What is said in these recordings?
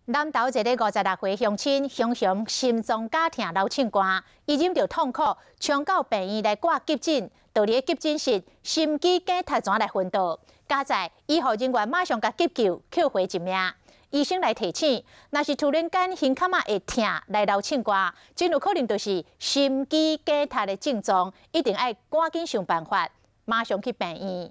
南投一个56岁乡亲，常常心脏假疼、流畅汗，伊忍着痛苦，冲到病院来挂急诊。到伫急诊室，心肌梗塞怎来昏倒？加在医护人员马上甲急救，救回一命。医生来提醒，若是突然间胸坎会疼来流畅汗，真有可能就是心肌梗塞的症状，一定要赶紧想办法，马上去病院。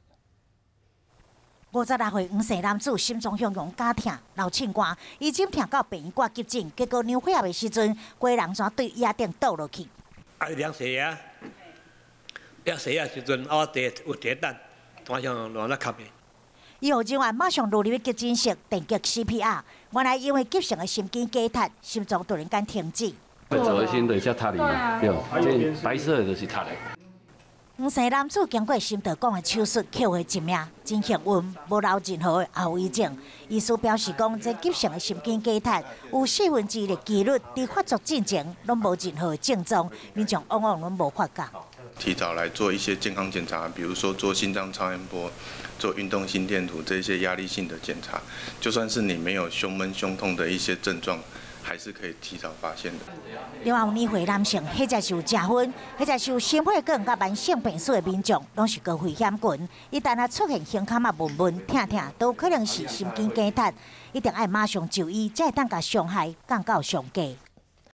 56岁黄姓男子心脏汹涌假疼、流畅汗，伊诊疼到病院挂急诊，结果量血压的时阵，规人全对椅顶倒落去。 量血压，量血压时阵，我有跌蛋，马上乱了吸的。 医护人员马上入入急诊室电击 CPR， 原来因为急性的心肌梗塞，心脏突然间停止。 左心就是塌哩嘛，对，这白色的就是塌的。 黄姓男子经过心导管的手术，救回一命，真幸运，无留任何的后遗症。医师表示讲，这急性的心肌梗塞有1/4的几率伫发作进前拢无任何的症状，民众往往拢无发觉。 提早来做一些健康检查，比如说做心脏超音波、做运动心电图这些压力性的检查，就算是你没有胸闷、胸痛的一些症状。 还是可以提早发现的。 另外有年岁男性，或者是有食薰，或者是有心血管甲慢性病史的民众，拢是高危险群。一旦出现胸坎闷疼，都有可能是心肌梗塞，一定要马上就医，才会当甲伤害降到上低。